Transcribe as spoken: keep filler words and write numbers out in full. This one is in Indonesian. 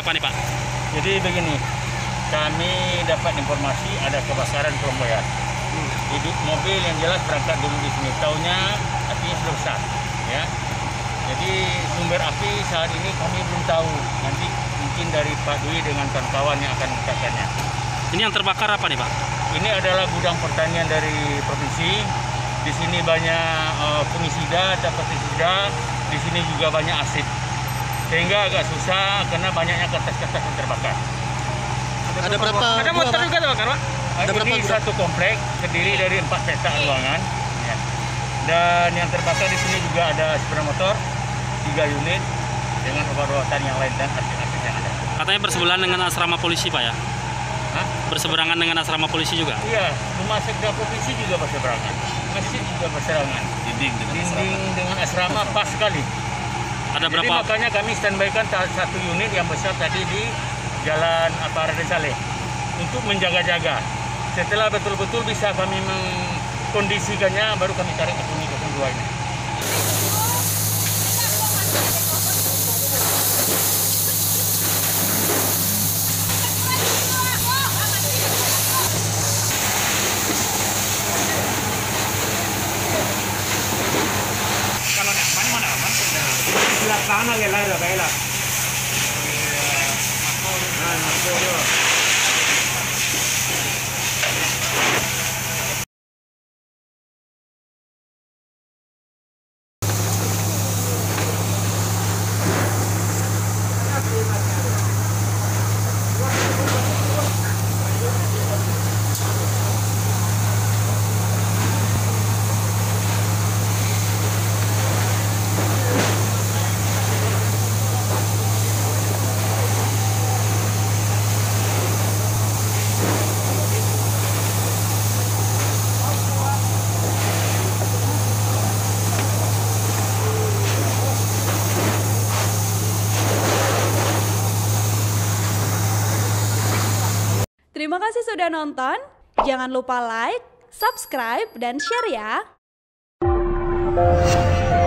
apa nih Pak? Jadi begini, kami dapat informasi ada kebakaran Kelomboyan. Hmm. Hidup mobil yang jelas berangkat dulu di sini. Taunya apinya sudah besar, ya. Jadi sumber api saat ini kami belum tahu. Nanti mungkin dari Pak Dwi dengan kawan-kawan yang akan mengatakannya. Ini yang terbakar apa nih Pak? Ini adalah gudang pertanian dari provinsi. Di sini banyak uh, fungisida atau pestisida. Di sini juga banyak asid. Sehingga agak susah karena banyaknya kertas-kertas yang terbakar. Ada berapa? Ada motor juga terbakar Pak? Ada ini satu komplek terdiri dari empat petak ruangan. Ya. Dan yang terbakar di sini juga ada sepeda motor, tiga unit dengan obat-obatan yang lain dan aset-aset yang ada. Katanya bersebelahan dengan asrama polisi Pak ya? Hah? Berseberangan dengan asrama polisi juga? Iya, rumah sekda provinsi juga berseberangan. Masjid juga berseberangan. Dinding dengan Dinding asrama. dengan asrama pas sekali. Ada Jadi berapa? makanya kami standbykan satu unit yang besar tadi di Jalan Raden Saleh untuk menjaga-jaga. Setelah betul-betul bisa kami mengkondisikannya, baru kami tarik ke unit kedua ini. Kalau aman mana aman? Sebelah kanan ya lah, udah kayak lah. Nah, makanya. Terima kasih sudah nonton. Jangan lupa like, subscribe, dan share ya.